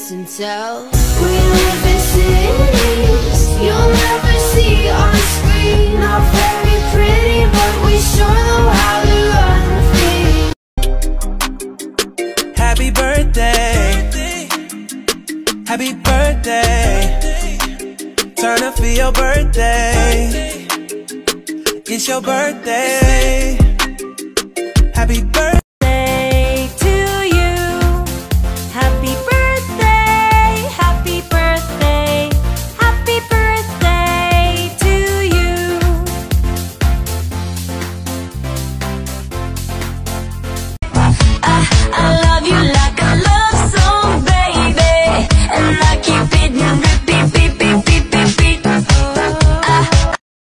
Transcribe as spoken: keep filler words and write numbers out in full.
and tell. We live in cities you'll never see on screen. Not very pretty, but we sure know how to run free. Happy birthday, happy birthday. Turn up for your birthday. It's your birthday. Happy birthday.